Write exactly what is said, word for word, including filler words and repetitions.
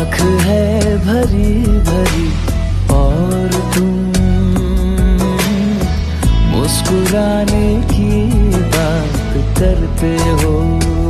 आँख है भरी भरी और तुम मुस्कुराने की बात करते हो।